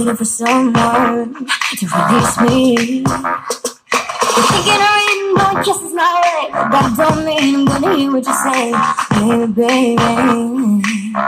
waiting for someone to release me. You're thinking of reading, going kisses my way, but that don't mean I'm gonna hear what you say, baby, baby.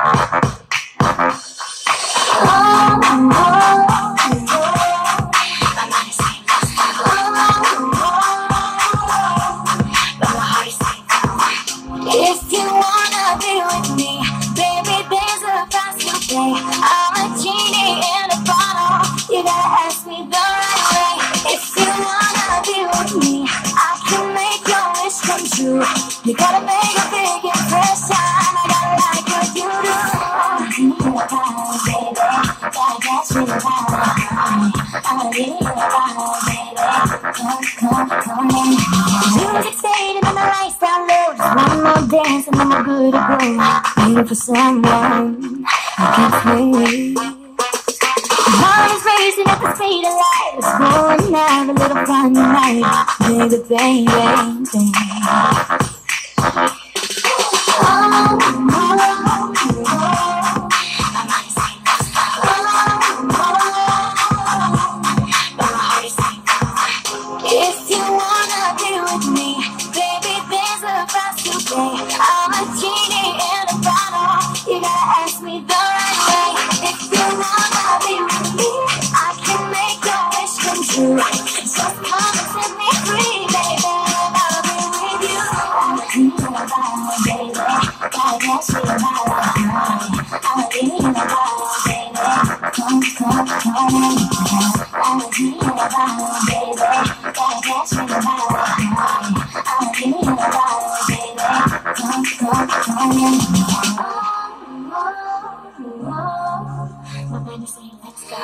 Oh, oh, oh. My mind is saying no. Oh, oh, but my heart is saying no. If you wanna be with me, baby, there's a price to pay. I'm a genie in a bottle. You gotta ask me the right way. If you wanna be with me, I can make your wish come true. You gotta make a big impression. I gotta like what you do. Baby, gotta catch me the vibe. I'm really about, baby. Come in. Music fading and the lights down low. Just one more dance and then we're good to go. Waiting for someone I can play. My heart is racing at the speed of light. Let's go and have a little fun tonight, baby, baby, baby. Oh, oh, oh, oh. My mind is saying no. Oh, oh, but my heart is saying no. If you wanna be with me, baby, there's a price to pay. I'm a genie in a bottle. You gotta ask me the right way. If you wanna be with me, I can make your wish come true. Just come and set me free, baby, and I'll be with you. I'm a baby, gotta catch me the vibe. I'm a baby, come in. I'm a genie in a bottle, baby, gotta catch me the vibe. I'm a genie in a bottle, baby, come in. My mind is saying let's go.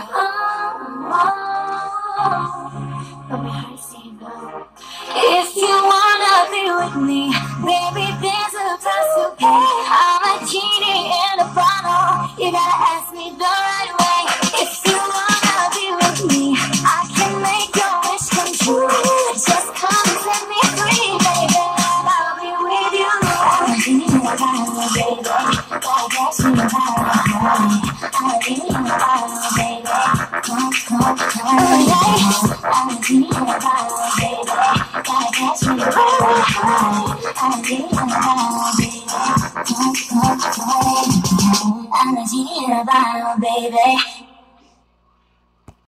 But my heart is saying no. If you wanna be with me, baby, there's a price to pay. I'm a genie in a bottle. You gotta ask me the right way. If you wanna be with me, I can make your wish come true. Just come and set me free, baby, and I'll be with you. I'm a genie in a bottle, baby, gotta catch me the vibe. I'm a genie in a bottle, baby, come in. I'm a genie in a bottle, baby, gotta catch me the vibe. I'm a genie in a bottle, baby, come in. I'm a genie in a bottle, baby.